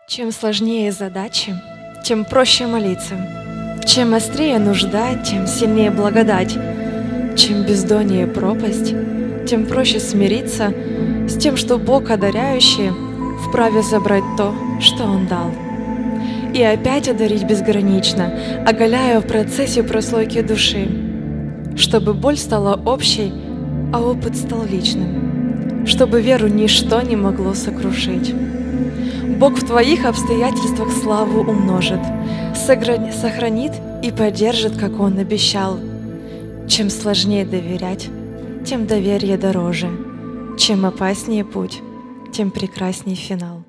Чем сложнее задачи, тем проще молиться. Чем острее нужда, тем сильнее благодать. Чем бездоннее пропасть, тем проще смириться с тем, что Бог, одаряющий, вправе забрать то, что Он дал. И опять одарить безгранично, оголяя в процессе прослойки души, чтобы боль стала общей, а опыт стал личным, чтобы веру ничто не могло сокрушить. Бог в твоих обстоятельствах славу умножит, сохранит и поддержит, как Он обещал. Чем сложнее доверять, тем доверие дороже. Чем опаснее путь, тем прекрасней финал.